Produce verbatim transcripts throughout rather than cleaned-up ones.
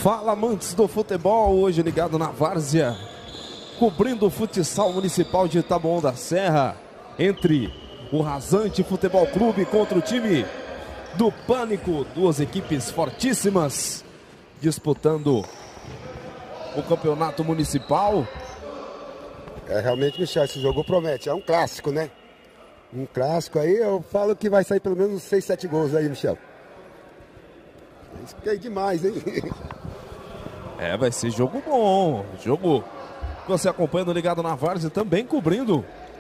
Fala, amantes do futebol, hoje ligado na várzea, cobrindo o futsal municipal de Taboão da Serra, entre o Rasante Futebol Clube contra o time do Pânico, duas equipes fortíssimas disputando o campeonato municipal. É, realmente, Michel, esse jogo promete, é um clássico, né? Um clássico aí, eu falo que vai sair pelo menos uns seis, sete gols aí, Michel. Isso que é demais, hein? É, vai ser jogo bom, jogo que você acompanha no Ligado na Várzea, também cobrindo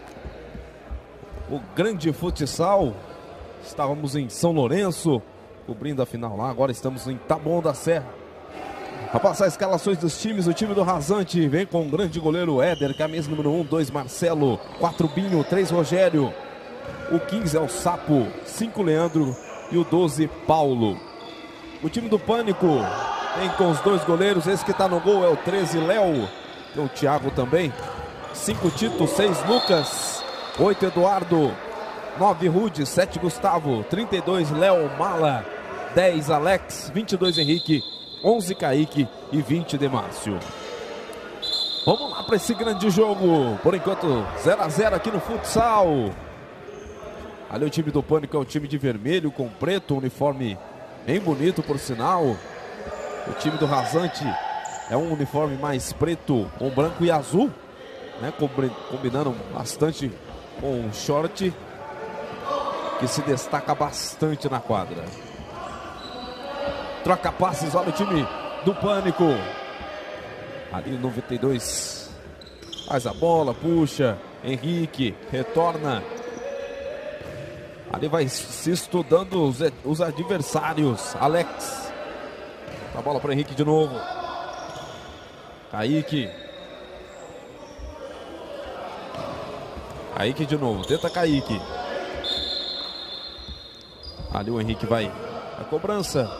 o grande futsal. Estávamos em São Lourenço, cobrindo a final lá, agora estamos em Taboão da Serra. A passar as escalações dos times, o time do Rasante vem com o grande goleiro Éder, camisa número um, dois Marcelo, quatro Binho, três Rogério, o quinze é o Sapo, cinco Leandro e o doze Paulo. O time do Pânico vem com os dois goleiros, esse que está no gol é o treze Léo, tem o Thiago também, cinco Tito, seis Lucas, oito Eduardo, nove Rude, sete Gustavo, trinta e dois Léo Mala, dez Alex, vinte e dois Henrique, onze Kaique e vinte Demárcio. Vamos lá para esse grande jogo. Por enquanto zero a zero aqui no futsal. Ali o time do Pânico é o time de vermelho com preto, uniforme bem bonito por sinal. O time do Rasante é um uniforme mais preto com branco e azul, né? Combinando bastante com o short, que se destaca bastante na quadra. Troca passes, olha o time do Pânico. Ali noventa e dois faz a bola, puxa. Henrique retorna. Ali vai se estudando os, os adversários. Alex. A bola para Henrique de novo. Kaique. Kaique de novo. Tenta Kaique. Ali o Henrique vai. A cobrança.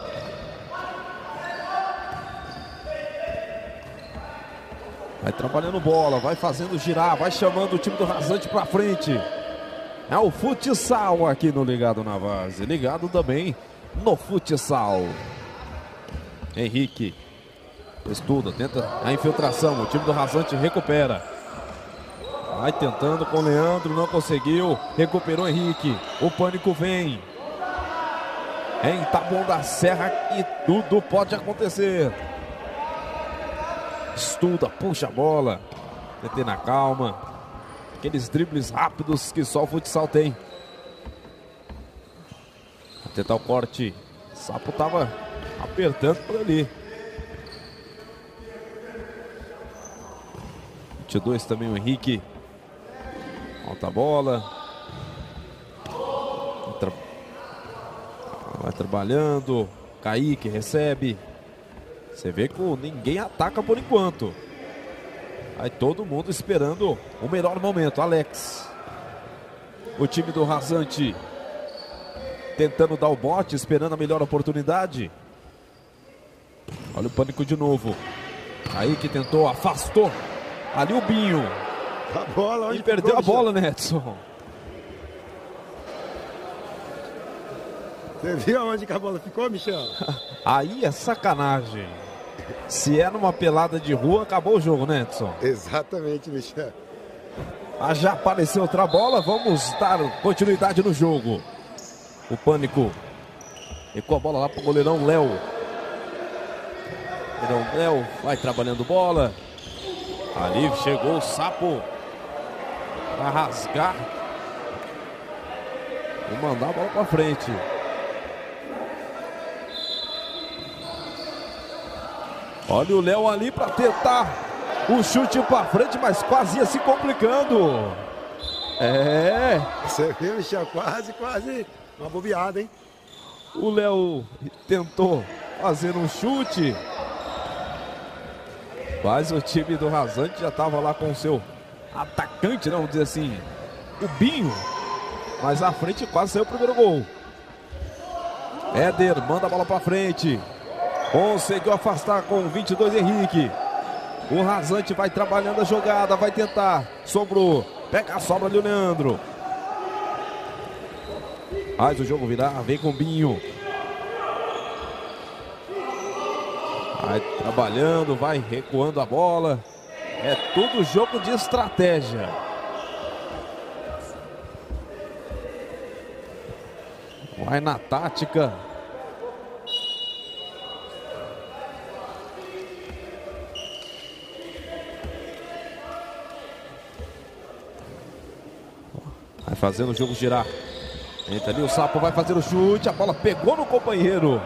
Vai trabalhando bola, vai fazendo girar, vai chamando o time do Rasante pra frente. É o futsal aqui no Ligado na Várzea. Ligado também no futsal. Henrique estuda, tenta a infiltração. O time do Rasante recupera. Vai tentando com o Leandro, não conseguiu. Recuperou Henrique. O Pânico vem. É em Taboão da Serra e tudo pode acontecer. Estuda, puxa a bola, meter na calma, aqueles dribles rápidos que só o futsal tem. Vai tentar o corte, o Sapo tava apertando por ali. vinte e dois também o Henrique, alta bola, vai trabalhando, Kaique recebe. Você vê que ninguém ataca por enquanto. Aí todo mundo esperando o melhor momento. Alex. O time do Rasante tentando dar o bote, esperando a melhor oportunidade. Olha o Pânico de novo. Aí que tentou, afastou. Ali o Binho. A bola, e perdeu a bola, né, Edson? Você viu onde que a bola ficou, Michel? Aí é sacanagem. Se é numa pelada de rua, acabou o jogo, né, Edson? Exatamente, Michel. Ah, já apareceu outra bola, vamos dar continuidade no jogo. O Pânico recua a bola lá pro goleirão Léo. Goleirão Léo vai trabalhando bola. Ali chegou o Sapo para rasgar e mandar a bola para frente. Olha o Léo ali para tentar o chute para frente, mas quase ia se complicando. É. Você viu, Michel? Quase, quase uma bobeada, hein? O Léo tentou fazer um chute, mas o time do Rasante já estava lá com o seu atacante, né, vamos dizer assim, o Binho. Mas à frente quase saiu o primeiro gol. Éder manda a bola para frente. Conseguiu afastar com o vinte e dois Henrique. O Rasante vai trabalhando a jogada, vai tentar. Sobrou. Pega a sobra ali o Leandro. Faz o jogo virar, vem com o Binho. Vai trabalhando, vai recuando a bola. É tudo jogo de estratégia. Vai na tática. Vai fazendo o jogo girar. Entra ali, o Sapo vai fazer o chute. A bola pegou no companheiro.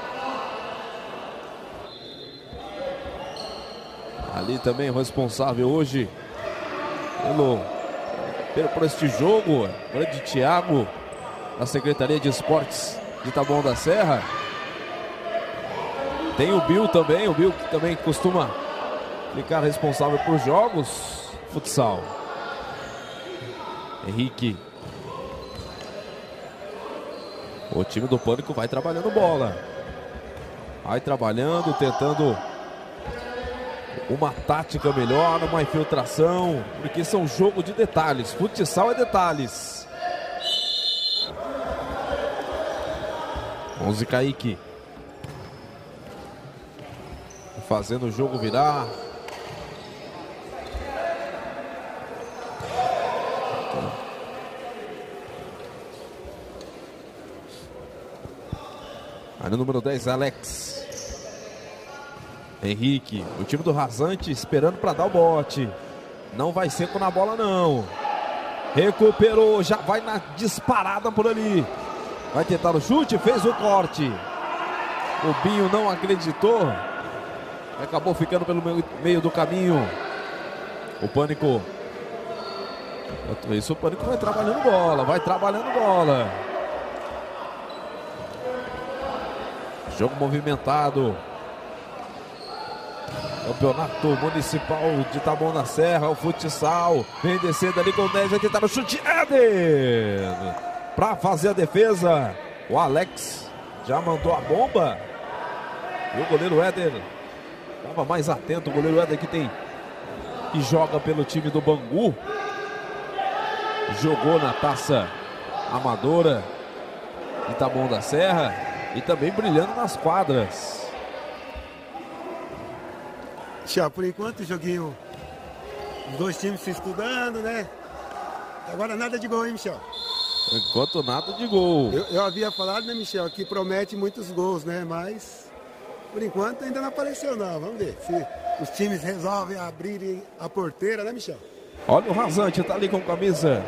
Ali também o responsável hoje pelo, pelo, por este jogo, o grande Thiago, da Secretaria de Esportes de Taboão da Serra. Tem o Bill também, o Bill que também costuma ficar responsável por jogos, futsal. Henrique. O time do Pânico vai trabalhando bola. Vai trabalhando, tentando uma tática melhor, uma infiltração, porque são jogo de detalhes. Futsal é detalhes. onze Kaique. Fazendo o jogo virar. Aí no número dez, Alex. Henrique, o time do Rasante esperando para dar o bote. Não vai seco na bola não. Recuperou, já vai na disparada por ali. Vai tentar o chute, fez o corte. O Binho não acreditou. Acabou ficando pelo meio do caminho. O Pânico. Isso, o Pânico vai trabalhando bola, vai trabalhando bola. Jogo movimentado. Campeonato Municipal de Taboão da Serra, o futsal. Vem descendo ali com dez, vai tentar o chute. Éder! Para fazer a defesa. O Alex já mandou a bomba. E o goleiro Éder estava mais atento. O goleiro Éder que tem que joga pelo time do Bangu. Jogou na taça amadora de Taboão da Serra. E também brilhando nas quadras. Tchau, por enquanto o joguinho, os dois times se estudando, né? Agora nada de gol, hein, Michel? Enquanto nada de gol. Eu, eu havia falado, né, Michel, que promete muitos gols, né? Mas, por enquanto, ainda não apareceu, não. Vamos ver se os times resolvem abrirem a porteira, né, Michel? Olha o Rasante, tá ali com camisa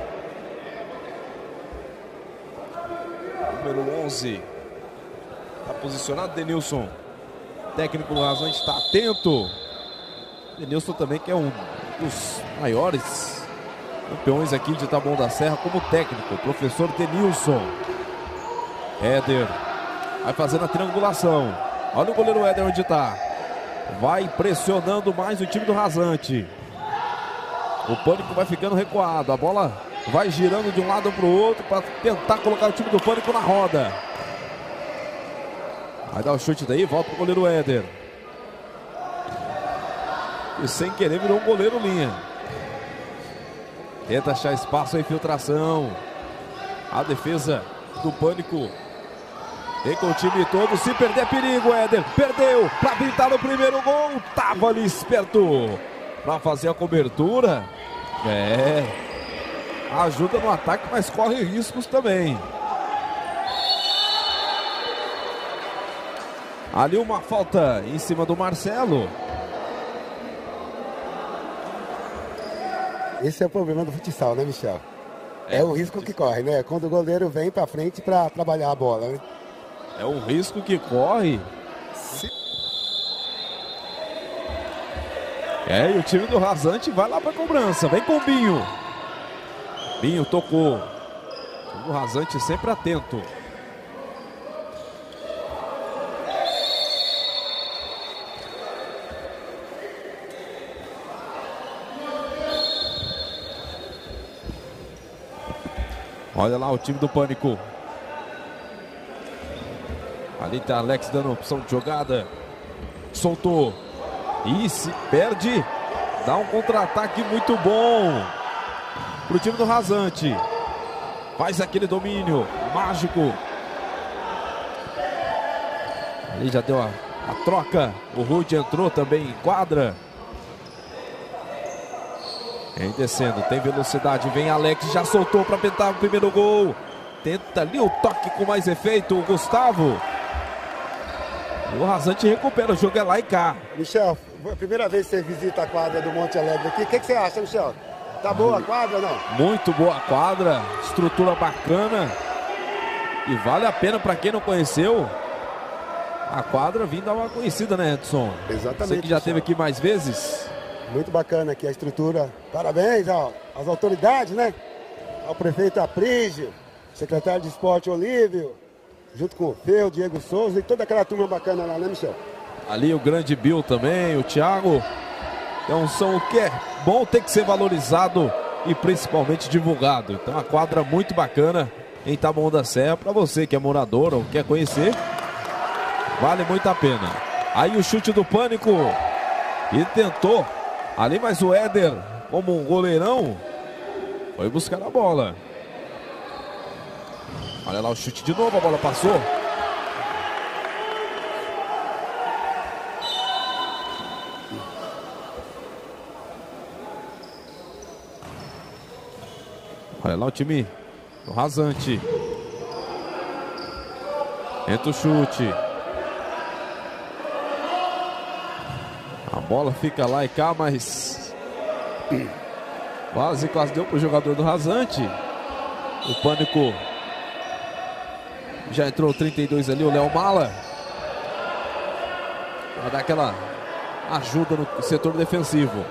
número onze. Tá posicionado, Denilson. O técnico do Rasante está atento. Denilson também, que é um dos maiores campeões aqui de Taboão da Serra como técnico, professor Denilson. Éder vai fazendo a triangulação. Olha o goleiro Éder onde está. Vai pressionando mais o time do Rasante. O Pânico vai ficando recuado. A bola vai girando de um lado para o outro para tentar colocar o time do Pânico na roda. Vai dar o chute daí, volta o goleiro Éder. E sem querer virou um goleiro linha. Tenta achar espaço, a infiltração. A defesa do Pânico. Vem com o time todo, se perder perigo, Éder. Perdeu, para pintar no primeiro gol. Tava ali esperto para fazer a cobertura. É. Ajuda no ataque, mas corre riscos também. Ali uma falta em cima do Marcelo. Esse é o problema do futsal, né, Michel? É, é o risco que corre, né? Quando o goleiro vem pra frente pra trabalhar a bola, né? É um risco que corre. Sim. É, e o time do Rasante vai lá pra cobrança. Vem com o Binho. Binho tocou. O time do Rasante sempre atento. Olha lá o time do Pânico. Ali tá Alex dando opção de jogada. Soltou. E se perde. Dá um contra-ataque muito bom pro time do Rasante. Faz aquele domínio mágico. Ali já deu a A troca, o Rude entrou também em quadra. Vem descendo, tem velocidade, vem Alex, já soltou para tentar o primeiro gol. Tenta ali o toque com mais efeito, o Gustavo. E o Rasante recupera, o jogo é lá e cá. Michel, a primeira vez que você visita a quadra do Monte Alegre aqui, o que, que você acha, Michel? Tá boa a quadra ou não? Muito boa a quadra, estrutura bacana. E vale a pena para quem não conheceu. A quadra vindo a uma conhecida, né, Edson? Exatamente. Você que já esteve aqui mais vezes. Muito bacana aqui a estrutura. Parabéns ó, às autoridades, né? Ao prefeito Aprígio, secretário de esporte Olívio, junto com o Feu, Diego Souza e toda aquela turma bacana lá, né, Michel? Ali o grande Bill também, o Thiago. Então são o que é bom ter que ser valorizado e principalmente divulgado. Então a quadra muito bacana em Taboão da Serra. Para você que é morador ou quer conhecer, vale muito a pena. Aí o chute do Pânico. E tentou. Ali mais o Éder, como um goleirão, foi buscar a bola. Olha lá o chute de novo, a bola passou. Olha lá o time do Rasante. Entra o chute. A bola fica lá e cá, mas quase, quase deu para o jogador do Rasante. O Pânico já entrou trinta e dois ali, o Léo Mala. Vai dar aquela ajuda no setor defensivo.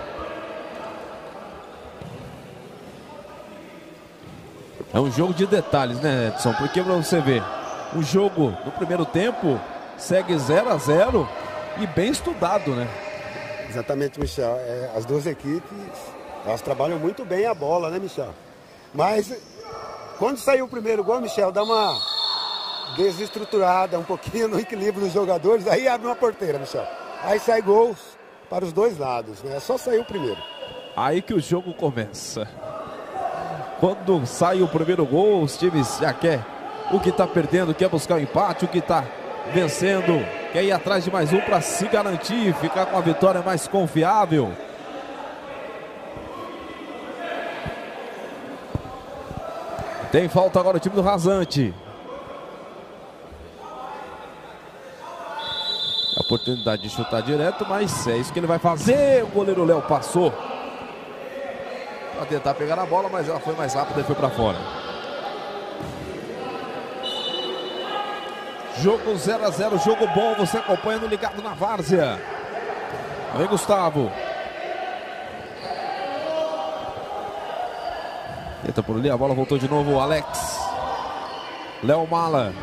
É um jogo de detalhes, né, Edson? Porque para você ver, o jogo no primeiro tempo segue zero a zero e bem estudado, né? Exatamente, Michel. É, as duas equipes, elas trabalham muito bem a bola, né, Michel? Mas quando saiu o primeiro gol, Michel, dá uma desestruturada um pouquinho no equilíbrio dos jogadores, aí abre uma porteira, Michel. Aí sai gols para os dois lados, né? É só sair o primeiro. Aí que o jogo começa. Quando sai o primeiro gol, os times já quer o que está perdendo, quer buscar o empate, o que está vencendo, quer ir atrás de mais um para se garantir, ficar com a vitória mais confiável. Tem falta agora o time do Rasante. A oportunidade de chutar direto, mas é isso que ele vai fazer. O goleiro Léo passou para tentar pegar a bola, mas ela foi mais rápida e foi para fora. Jogo zero a zero, jogo bom, você acompanhando ligado na várzea. Vem Gustavo. Tenta por ali, a bola voltou de novo, Alex. Léo Mala.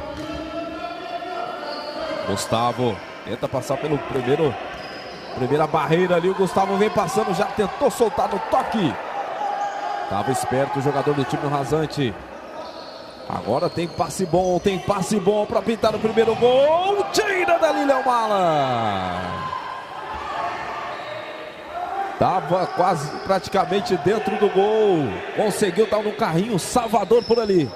Gustavo tenta passar pelo primeiro, primeira barreira ali, o Gustavo vem passando, já tentou soltar no toque. Tava esperto o jogador do time do Rasante. Agora tem passe bom, tem passe bom para pintar o primeiro gol. Tira dali, Léo Mala. Tava quase praticamente dentro do gol. Conseguiu dar no carrinho, Salvador por ali.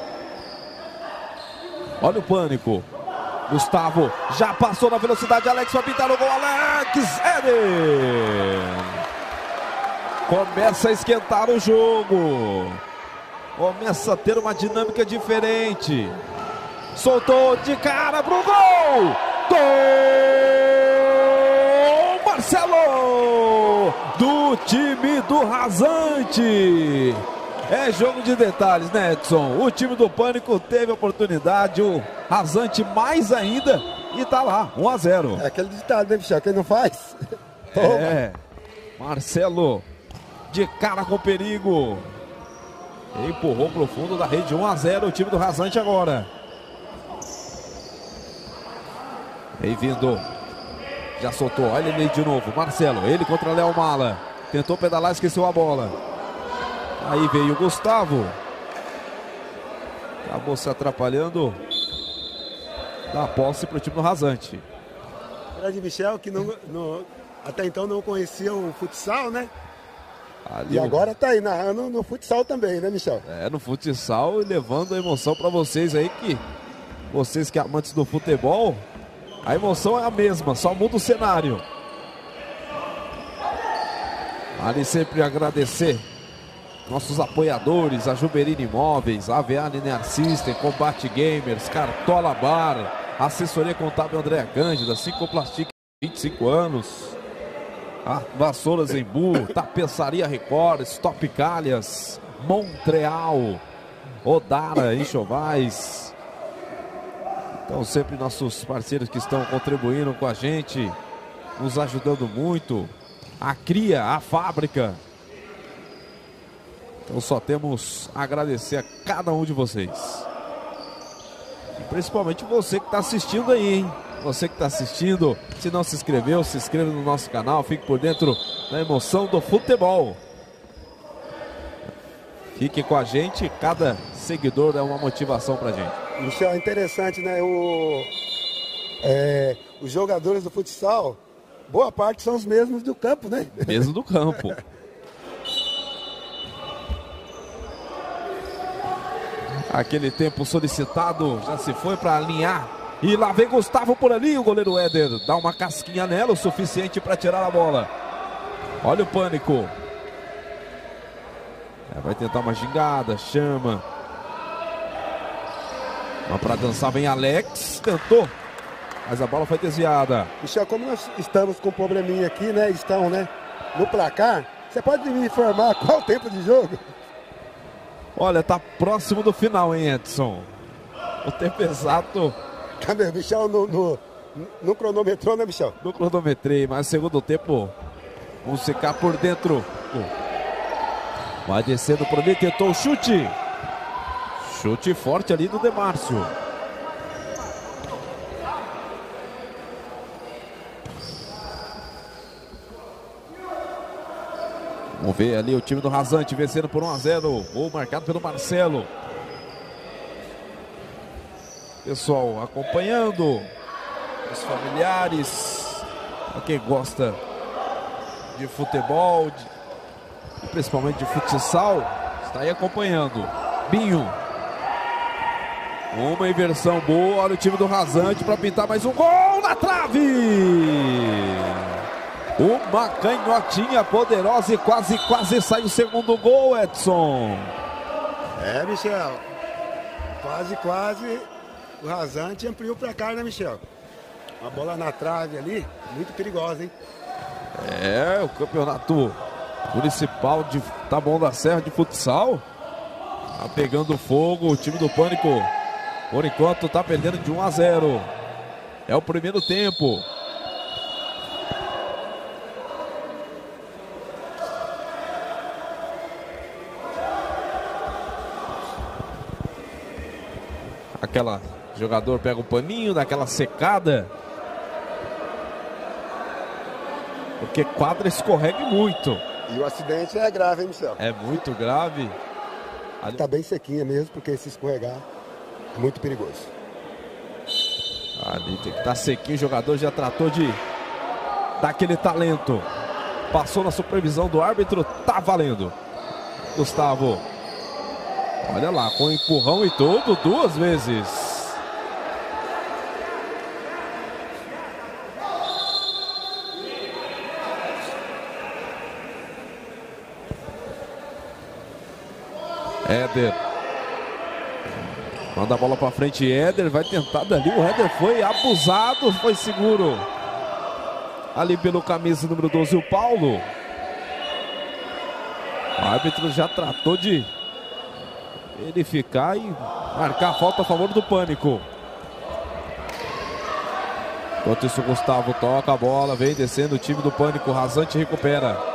Olha o Pânico. Gustavo já passou na velocidade. Alex vai pintar o gol. Alex Éder. Começa a esquentar o jogo. Começa a ter uma dinâmica diferente. Soltou de cara pro gol. Gol! Marcelo! Do time do Rasante. É jogo de detalhes, né, Edson? O time do Pânico teve a oportunidade, o Rasante mais ainda. E tá lá, um a zero. É aquele ditado, né, Michel? Quem não faz? É. Marcelo de cara com perigo. Empurrou pro fundo da rede, um a zero o time do Rasante agora. Bem-vindo. Já soltou, olha ele de novo, Marcelo, ele contra Léo Mala. Tentou pedalar, esqueceu a bola. Aí veio o Gustavo. Acabou se atrapalhando. Dá posse pro time do Rasante. Grande Michel, que não, não, até então não conhecia o futsal, né? Ali e o... agora tá aí narrando no futsal também, né, Michel? É, no futsal e levando a emoção para vocês aí, que vocês que amantes do futebol, A emoção é a mesma, só muda o cenário. Ali sempre agradecer nossos apoiadores, a Juberine Imóveis, a A V A Linear System, Combate Gamers, Cartola Bar, Assessoria Contábil Andréa Cândida, Cinco Plastic, vinte e cinco anos, a Vassouras Embu, Tapeçaria Record, Stop Calhas, Montreal, Odara Enxovais. Então sempre nossos parceiros que estão contribuindo com a gente, nos ajudando muito. A Cria, a fábrica. Então só temos a agradecer a cada um de vocês. E principalmente você que está assistindo aí, hein? Você que está assistindo, se não se inscreveu, se inscreva no nosso canal, fique por dentro da emoção do futebol. Fique com a gente, cada seguidor é uma motivação pra gente. Michel, é interessante, né? O, é, os jogadores do futsal, boa parte são os mesmos do campo, né? Mesmo do campo. Aquele tempo solicitado já se foi para alinhar. E lá vem Gustavo por ali, o goleiro Éder dá uma casquinha nela, o suficiente para tirar a bola. Olha o pânico. É, vai tentar uma gingada, chama. Mas para dançar vem Alex, tentou. Mas a bola foi desviada. Michel, como nós estamos com um probleminha aqui, né? Estão, né? No placar. Você pode me informar qual o tempo de jogo? Olha, tá próximo do final, hein, Edson? O tempo exato. Cadê, Michel? No, no, no cronometrou, né, Michel? No cronometrei, mas segundo tempo, vamos ficar por dentro. Vai descendo por ali, tentou o chute. Chute forte ali do Demárcio. Vamos ver ali o time do Rasante vencendo por um a zero. Gol marcado pelo Marcelo. Pessoal acompanhando. Os familiares. Pra quem gosta de futebol, de, e principalmente de futsal, está aí acompanhando. Binho. Uma inversão boa. Olha o time do Rasante para pintar mais um gol na trave. Uma canhotinha poderosa e quase, quase sai o segundo gol, Edson. É, Michel. Quase, quase o Rasante ampliou para cá, né, Michel? Uma bola na trave ali, muito perigosa, hein? É, o campeonato municipal de Taboão da Serra de futsal. Tá pegando fogo, o time do Pânico, por enquanto, tá perdendo de um a zero. É o primeiro tempo. Aquela jogador pega o paninho, dá aquela secada. Porque quadra escorrega muito. E o acidente é grave, hein, Michel? É muito grave. Ali... Tá bem sequinha mesmo, porque se escorregar é muito perigoso. Ali tem que estar sequinho, o jogador já tratou de dar aquele talento. Passou na supervisão do árbitro, tá valendo. Gustavo. Olha lá, com empurrão e tudo, duas vezes. Éder. Manda a bola pra frente, Éder vai tentar dali, o Éder foi abusado, foi seguro. Ali pelo camisa número doze, o Paulo. O árbitro já tratou de verificar e marcar a falta a favor do Pânico. Enquanto isso, o Gustavo toca a bola, vem descendo o time do Pânico, o Rasante recupera.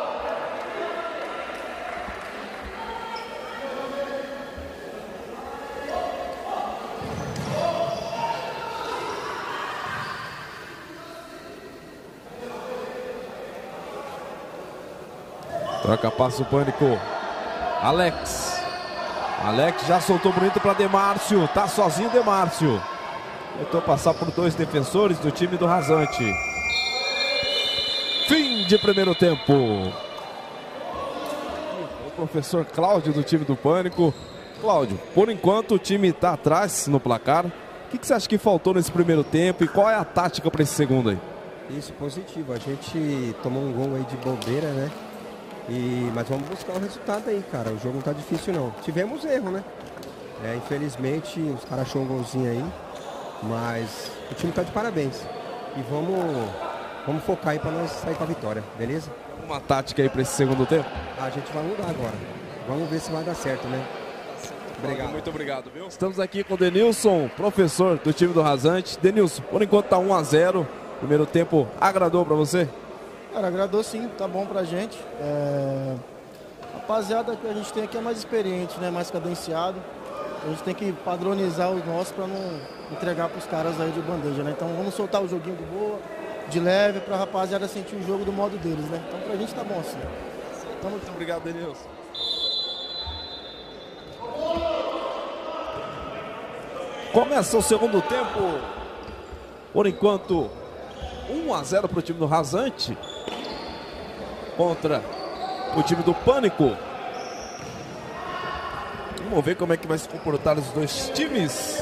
Troca passo o Pânico. Alex. Alex já soltou bonito para Demárcio. Tá sozinho Demárcio. Tentou passar por dois defensores do time do Rasante. Fim de primeiro tempo. O professor Cláudio do time do Pânico. Cláudio, por enquanto o time está atrás no placar. O que, que você acha que faltou nesse primeiro tempo e qual é a tática para esse segundo aí? Isso, positivo. A gente tomou um gol aí de bobeira, né? E, mas vamos buscar o resultado aí, cara. O jogo não tá difícil, não. Tivemos erro, né? É, infelizmente, os caras achou um golzinho aí. Mas o time tá de parabéns. E vamos, vamos focar aí pra nós sair com a vitória, beleza? Uma tática aí para esse segundo tempo? A gente vai mudar agora. Vamos ver se vai dar certo, né? Obrigado. Muito obrigado, viu? Estamos aqui com o Denilson, professor do time do Rasante. Denilson, por enquanto tá um a zero. Primeiro tempo agradou para você? Cara, agradou sim, tá bom pra gente. É... Rapaziada que a gente tem aqui é mais experiente, né? Mais cadenciado. A gente tem que padronizar os nossos pra não entregar pros caras aí de bandeja, né? Então vamos soltar o joguinho de boa, de leve, pra rapaziada sentir o jogo do modo deles, né? Então pra gente tá bom assim. Tamo... Muito obrigado, Denilson. Começa o segundo tempo. Por enquanto, um a zero para o time do Rasante contra o time do Pânico. Vamos ver como é que vai se comportar os dois times.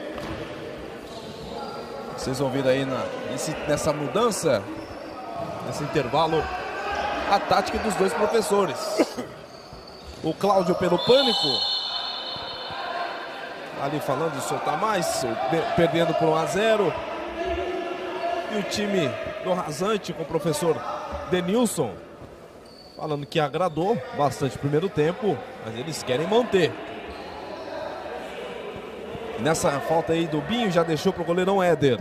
Vocês vão ver aí na, nesse, nessa mudança, nesse intervalo, a tática dos dois professores. O Cláudio pelo Pânico, ali falando de soltar mais, perdendo por um a zero. E o time do Rasante com o professor Denilson falando que agradou bastante o primeiro tempo, mas eles querem manter. E nessa falta aí do Binho já deixou para o goleirão Éder.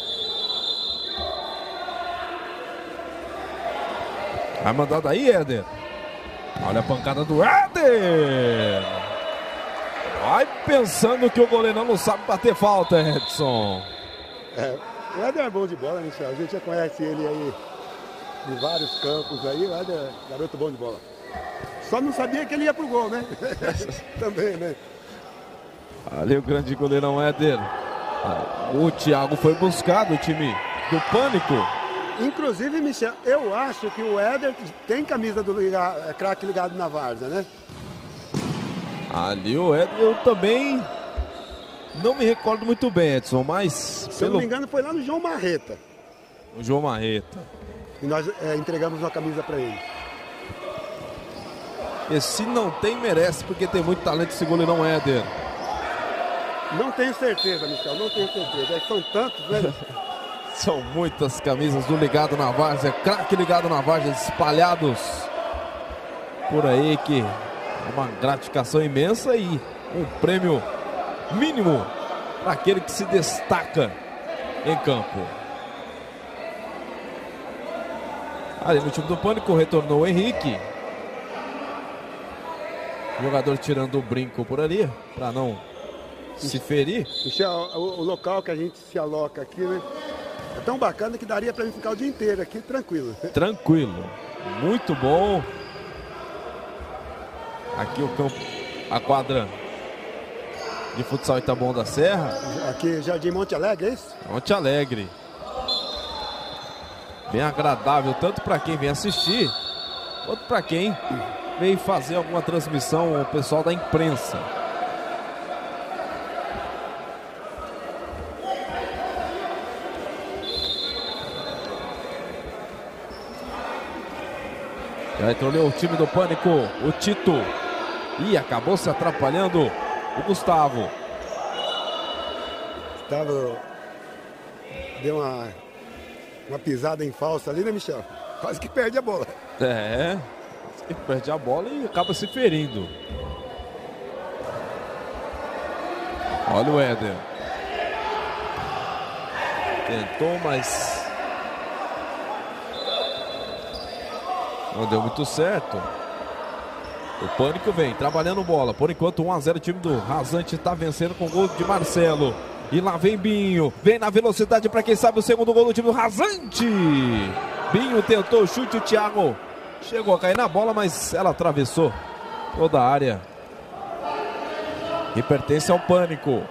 Vai mandar daí, Éder. Olha a pancada do Éder. Vai pensando que o goleirão não sabe bater falta, Edson. É, o Éder é bom de bola, Michel. A gente já conhece ele aí de vários campos aí. O Éder é garoto bom de bola. Só não sabia que ele ia pro gol, né? Também, né? Ali o grande goleirão Éder. O Thiago foi buscado, o time do Pânico. Inclusive, Michel, eu acho que o Éder tem camisa do liga, craque ligado na várzea, né? Ali o Éder, eu também não me recordo muito bem, Edson, mas... Se pelo... eu não me engano, foi lá no João Marreta. O João Marreta. E nós é, entregamos uma camisa para ele. E se não tem, merece, porque tem muito talento esse goleirão Éder. Não tenho certeza, Michel, não tenho certeza. É, são tantos, né? São muitas camisas do Ligado na Várzea, craque Ligado na Várzea, espalhados por aí, que é uma gratificação imensa e um prêmio mínimo para aquele que se destaca em campo. Ali no time do Pânico retornou o Henrique. O jogador tirando o brinco por ali, para não se ferir. Michel, o, o local que a gente se aloca aqui, né? É tão bacana que daria para mim ficar o dia inteiro aqui, tranquilo. Tranquilo. Muito bom. Aqui o campo, a quadra de futsal Itabão da Serra. Aqui, Jardim Monte Alegre, é isso? Monte Alegre. Bem agradável, tanto para quem vem assistir, quanto para quem vem fazer alguma transmissão, o pessoal da imprensa. Já entrou o time do Pânico, o Tito. E acabou se atrapalhando o Gustavo. Gustavo deu uma, uma pisada em falsa ali, né, Michel? Quase que perde a bola. É, quase que perde a bola e acaba se ferindo. Olha o Éder. Tentou, mas não deu muito certo. O Pânico vem trabalhando bola. Por enquanto um a zero, o time do Rasante está vencendo com o gol de Marcelo. E lá vem Binho. Vem na velocidade para quem sabe o segundo gol do time do Rasante. Binho tentou o chute, o Thiago chegou a cair na bola, mas ela atravessou toda a área que pertence ao Pânico.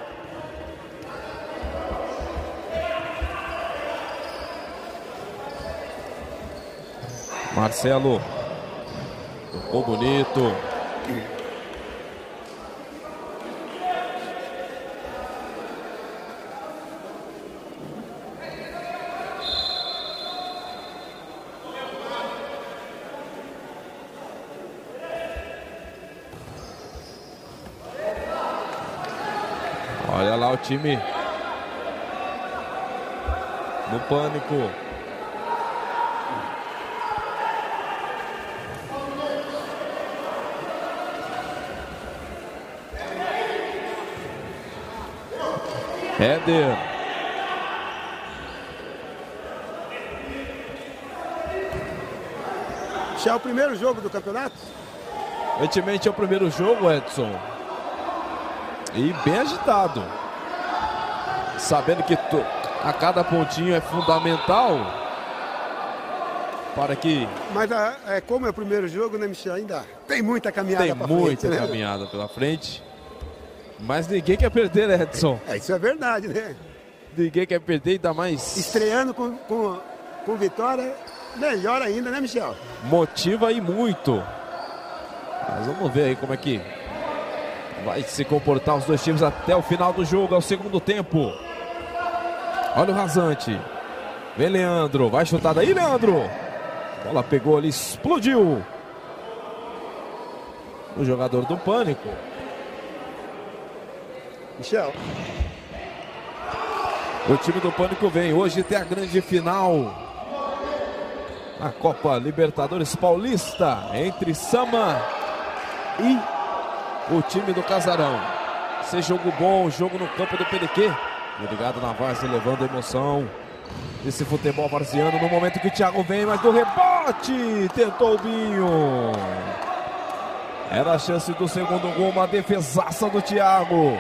Marcelo tocou bonito. Olha lá o time no pânico. Éder. Já é o primeiro jogo do campeonato? Evidentemente é o primeiro jogo, Edson. E bem agitado. Sabendo que tu, a cada pontinho é fundamental para que... Mas a, é, como é o primeiro jogo, né, Michel? Ainda tem muita caminhada tem pra muita frente, né? caminhada pela frente. Mas ninguém quer perder, Edson. É, isso é verdade, né? Ninguém quer perder, ainda mais... Estreando com, com, com vitória, melhor ainda, né, Michel? Motiva aí muito. Mas vamos ver aí como é que vai se comportar os dois times até o final do jogo, ao segundo tempo. Olha o rasante. Vem Leandro, vai chutar daí, Leandro. A bola pegou ali, explodiu. O jogador do pânico. Michel. O time do pânico vem. Hoje tem a grande final. A Copa Libertadores Paulista entre Sama e o time do Casarão. Esse jogo bom, jogo no campo do Periquê. Ligado na várzea, levando emoção. Esse futebol varziano no momento que o Thiago vem, mas do rebote tentou o Binho. Era a chance do segundo gol, uma defesaça do Thiago.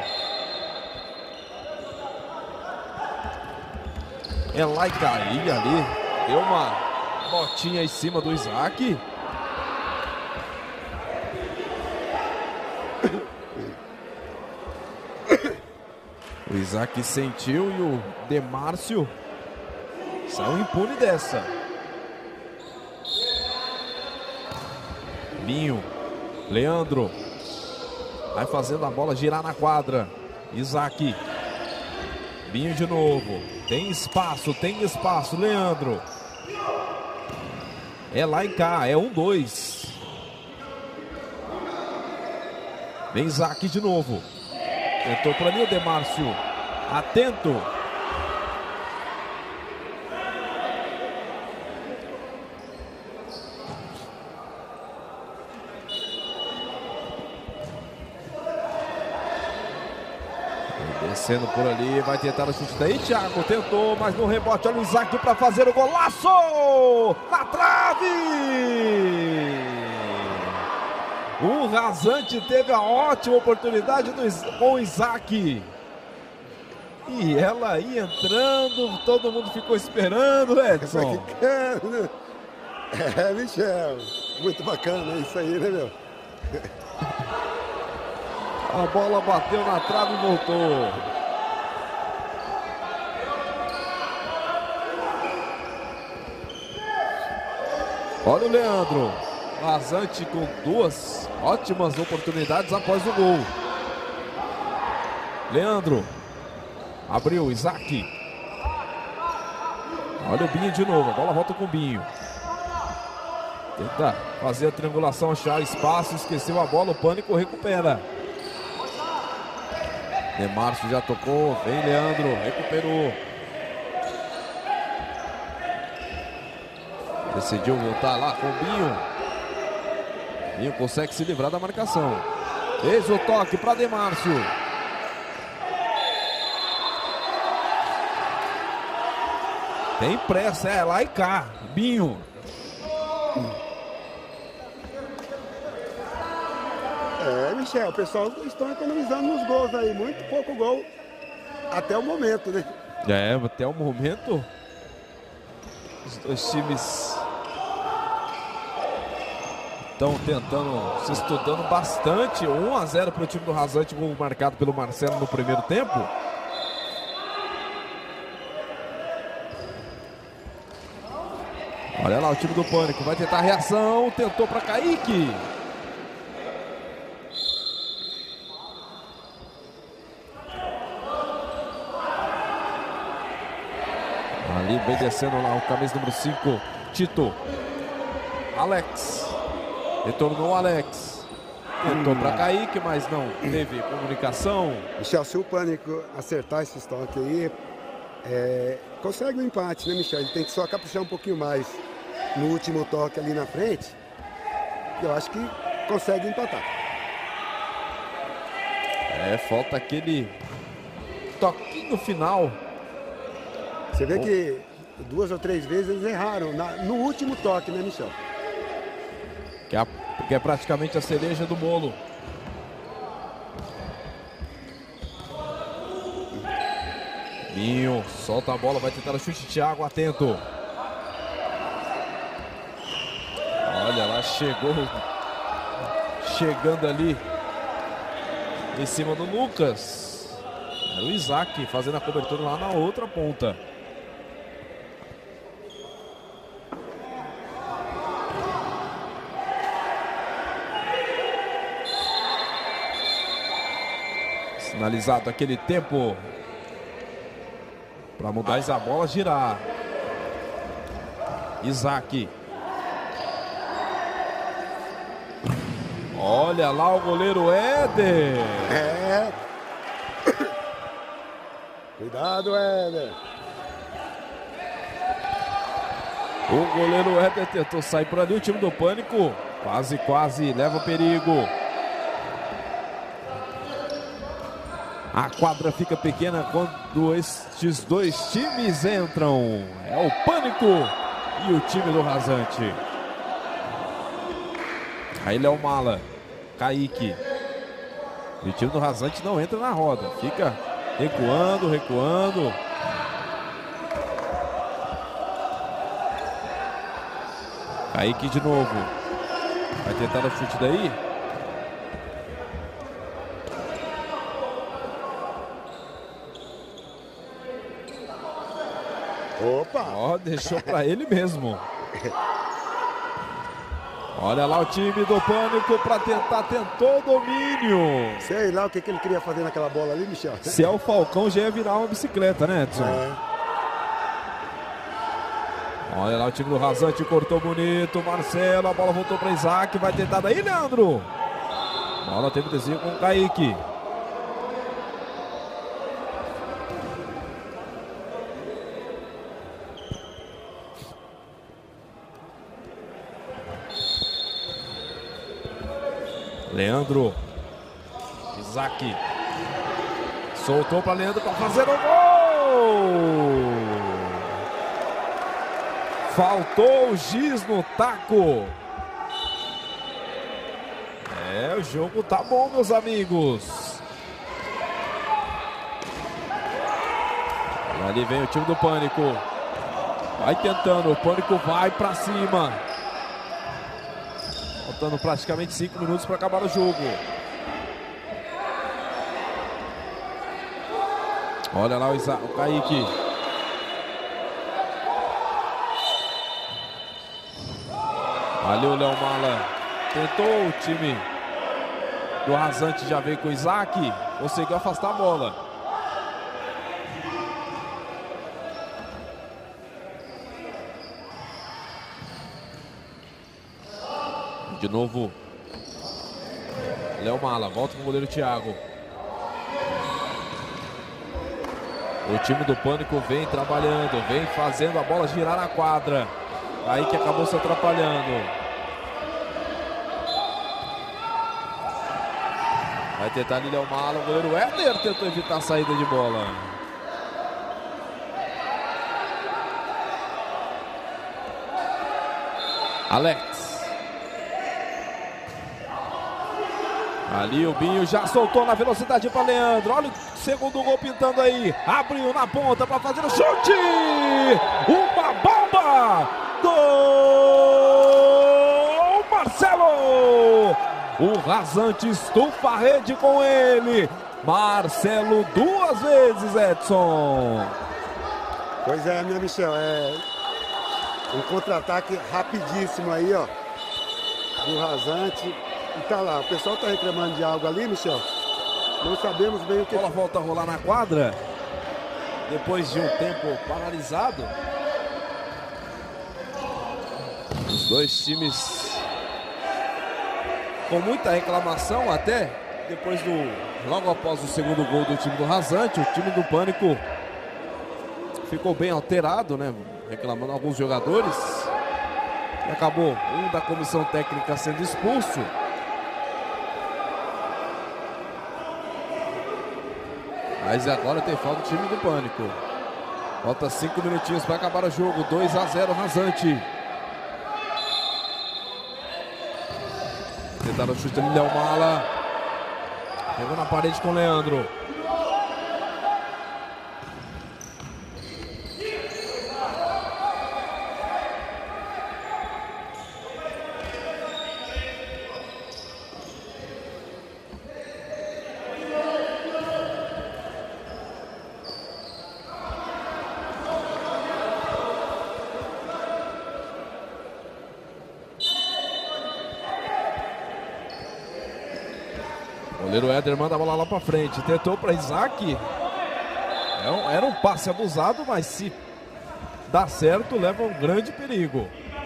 É lá e caía ali. Deu uma botinha em cima do Isaac. O Isaac sentiu e o Demárcio saiu impune dessa. Binho, Leandro, vai fazendo a bola girar na quadra. Isaac, Binho de novo, tem espaço, tem espaço, Leandro. É lá e cá, é um, dois. Vem Isaac de novo. Tentou por ali o Demárcio. Atento. Descendo por ali, vai tentar o chute daí. Thiago tentou, mas no rebote. Olha o Isaac para fazer o golaço! Na trave! O Rasante teve a ótima oportunidade do, com o Isaac. E ela aí entrando, todo mundo ficou esperando, Edson. É, Michel, muito bacana isso aí, né, meu? A bola bateu na trave e voltou. Olha o Leandro. Rasante com duas ótimas oportunidades após o gol. Leandro. Abriu, Isaac. Olha o Binho de novo. A bola volta com o Binho. Tenta fazer a triangulação, achar espaço. Esqueceu a bola, o pânico recupera. Demárcio já tocou. Vem Leandro, recuperou. Decidiu voltar lá com o Binho. Binho consegue se livrar da marcação. Fez o toque para Demárcio. Tem pressa, é lá e cá. Binho. É, Michel, o pessoal estão economizando nos gols aí. Muito pouco gol até o momento, né? É, até o momento os dois times estão tentando, se estudando bastante. um a zero para o time do Rasante, gol marcado pelo Marcelo no primeiro tempo. Olha lá o time do Pânico, vai tentar a reação, tentou para Kaique. Ali bem descendo lá o camisa número cinco, Tito. Alex. Retornou o Alex. Tentou para Kaique, mas não teve comunicação. Michel, se o Pânico acertar esse toque aí, é, consegue um empate, né, Michel? Ele tem que só caprichar um pouquinho mais no último toque ali na frente. Eu acho que consegue empatar. É, falta aquele toquinho final. Você vê oh. que duas ou três vezes eles erraram na, no último toque, né, Michel? Que é, que é praticamente a cereja do bolo. Binho solta a bola, vai tentar o chute. Thiago, atento. Olha lá, chegou. Chegando ali em cima do Lucas. Era o Isaac fazendo a cobertura lá na outra ponta. Finalizado aquele tempo para mudar mais a bola, girar. Isaac. Olha lá o goleiro Éder. É. Cuidado, Éder. O goleiro Éder tentou sair por ali. O time do Pânico quase, quase leva perigo. A quadra fica pequena quando estes dois times entram. É o Pânico e o time do Rasante. Aí Léo Mala, Kaique. E o time do Rasante não entra na roda. Fica recuando, recuando. Kaique de novo. Vai tentar o chute daí. Opa! Ó, deixou pra ele mesmo. Olha lá o time do Pânico para tentar, tentou o domínio. Sei lá o que, que ele queria fazer naquela bola ali, Michel. Se é o Falcão, já ia virar uma bicicleta, né, Edson? É. Olha lá o time do Rasante, cortou bonito. Marcelo, a bola voltou para Isaac, vai tentar daí, Leandro. Bola teve desvio com o Kaique. Leandro. Isaac. Soltou para Leandro para fazer o gol. Faltou o giz no taco. É, o jogo tá bom, meus amigos. Ali vem o time do Pânico. Vai tentando, o Pânico vai para cima. Faltando praticamente cinco minutos para acabar o jogo. Olha lá o, Isa o Kaique. Ali o Léo Mala tentou, o time do Rasante já veio com o Isaac. Conseguiu afastar a bola. De novo, Léo Mala, volta com o goleiro Thiago. O time do Pânico vem trabalhando, vem fazendo a bola girar na quadra. Aí que acabou se atrapalhando. Vai tentar ali Léo Mala, o goleiro Éder tentou evitar a saída de bola. Alex. Ali o Binho já soltou na velocidade para Leandro. Olha o segundo gol pintando aí. Abriu na ponta para fazer o chute. Uma bomba. Gol! Marcelo. O Rasante estufa a rede com ele. Marcelo duas vezes, Edson. Pois é, meu Michel. É um contra-ataque rapidíssimo aí, ó. Do Rasante. E tá lá, o pessoal tá reclamando de algo ali, Michel. Não sabemos bem o que... A bola volta a rolar na quadra. Depois de um tempo paralisado. Os dois times com muita reclamação até, depois do, logo após o segundo gol do time do Rasante, o time do Pânico ficou bem alterado, né? Reclamando alguns jogadores. E acabou um da comissão técnica sendo expulso. Mas agora tem falta do time do Pânico. Falta cinco minutinhos para acabar o jogo. dois a zero Rasante. Tentaram o chute ali, Léo Mala. Pegou na parede com o Leandro. O goleiro Éder manda a bola lá pra frente. Tentou para Isaac. Era um passe abusado, mas se dá certo, leva um grande perigo.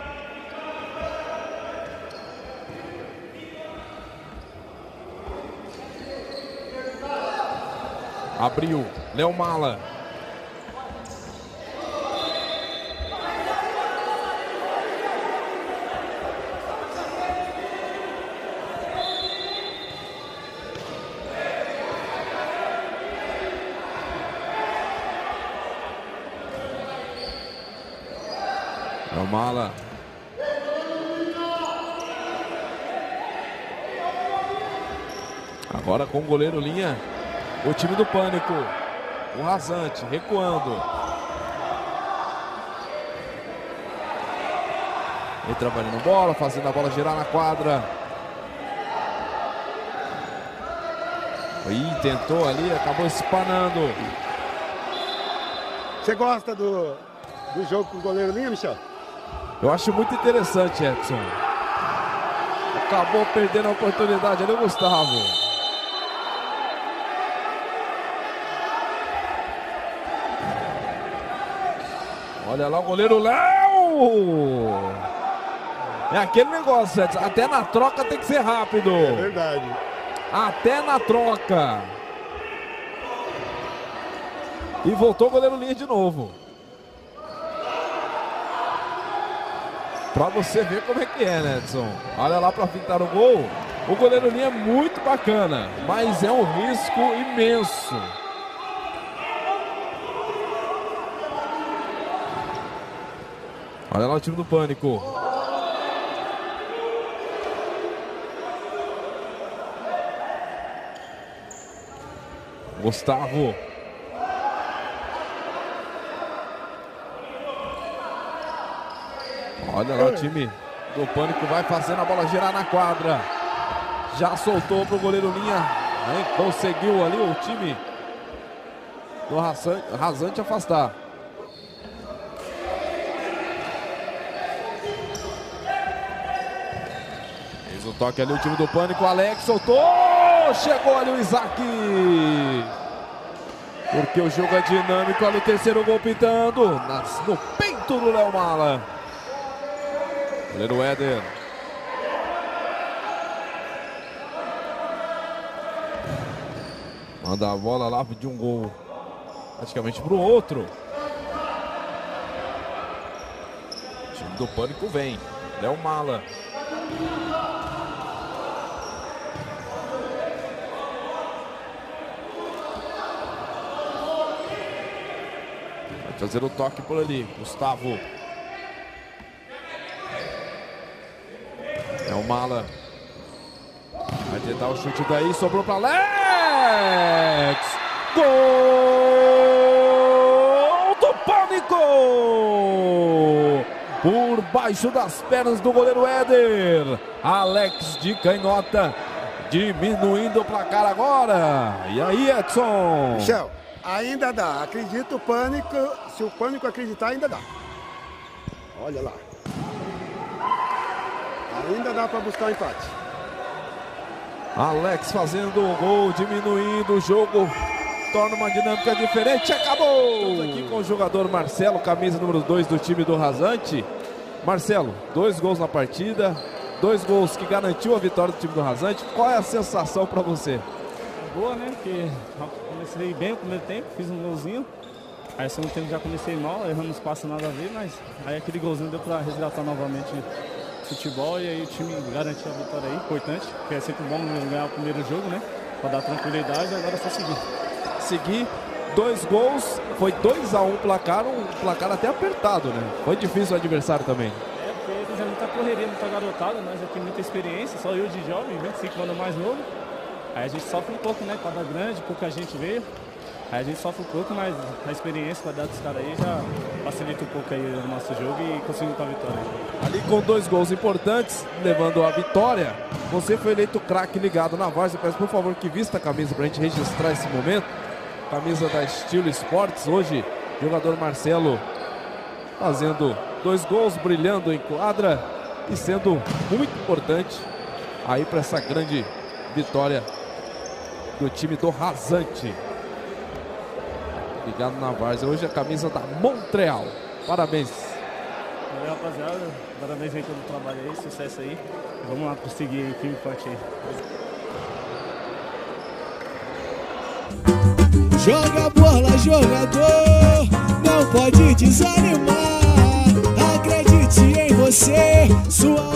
Abriu. Léo Mala. Léo Mala. Agora com o goleiro linha, o time do Pânico. O Rasante recuando. Ele trabalhando bola, fazendo a bola girar na quadra. Ih, tentou ali, acabou espanando. Você gosta do, do jogo com o goleiro linha, Michel? Eu acho muito interessante, Edson. Acabou perdendo a oportunidade ali o Gustavo. Olha lá o goleiro Léo! É aquele negócio, Edson. Até na troca tem que ser rápido. É verdade. Até na troca. E voltou o goleiro linha de novo. Pra você ver como é que é, né, Edson? Olha lá pra pintar o gol. O goleiro linha é muito bacana, mas é um risco imenso. Olha lá o time do Pânico. Gustavo. Olha lá o time do Pânico vai fazendo a bola girar na quadra. Já soltou pro goleiro linha. Aí conseguiu ali o time do Rasante, Rasante afastar. Fez o toque ali o time do Pânico. Alex soltou. Chegou ali o Isaac. Porque o jogo é dinâmico. Olha o terceiro gol pintando. Nas, no peito do Léo Mala. Goleiro Éder. Manda a bola lá de um gol praticamente para o outro. O time do Pânico vem. Léo Mala. Vai fazer o toque por ali. Gustavo. É o Mala. Vai tentar o chute daí. Sobrou para Alex. Gol do Pânico. Por baixo das pernas do goleiro Éder. Alex de canhota. Diminuindo o placar agora. E aí, Edson? Michel, ainda dá. Acredito o Pânico. Se o Pânico acreditar, ainda dá. Olha lá. Ainda dá para buscar o empate. Alex fazendo o gol, diminuindo o jogo, torna uma dinâmica diferente. Acabou! Estamos aqui com o jogador Marcelo, camisa número dois do time do Rasante. Marcelo, dois gols na partida, dois gols que garantiu a vitória do time do Rasante. Qual é a sensação para você? Boa, né? Porque comecei bem o primeiro tempo, fiz um golzinho. Aí, segundo tempo, já comecei mal, errando os passos nada a ver, mas aí aquele golzinho deu para resgatar novamente o futebol e aí o time garantiu a vitória aí, importante, porque é sempre bom ganhar o primeiro jogo, né? Para dar tranquilidade, agora é só seguir. Seguir, dois gols, foi dois a um placar, um placar até apertado, né? Foi difícil o adversário também. É, porque eles é muita correria, muita garotada, nós aqui muita experiência, só eu de jovem, vinte e cinco anos mais novo. Aí a gente sofre um pouco, né? Quadra grande, pouca gente veio. Aí a gente sofre um pouco, mas a experiência, a qualidade dos caras aí já facilita um pouco aí o nosso jogo e conseguimos a vitória. Ali com dois gols importantes, levando a vitória, você foi eleito craque ligado na Várzea. Peço por favor que vista a camisa pra gente registrar esse momento. Camisa da Estilo Esportes, hoje jogador Marcelo fazendo dois gols, brilhando em quadra e sendo muito importante aí para essa grande vitória do time do Rasante. Ligado na Várzea, hoje a camisa da Montreal. Parabéns. Valeu, rapaziada. Parabéns aí pelo trabalho aí, sucesso aí. E vamos lá conseguir aí, firme e forte aí. Joga bola, jogador, não pode desanimar. Acredite em você, sua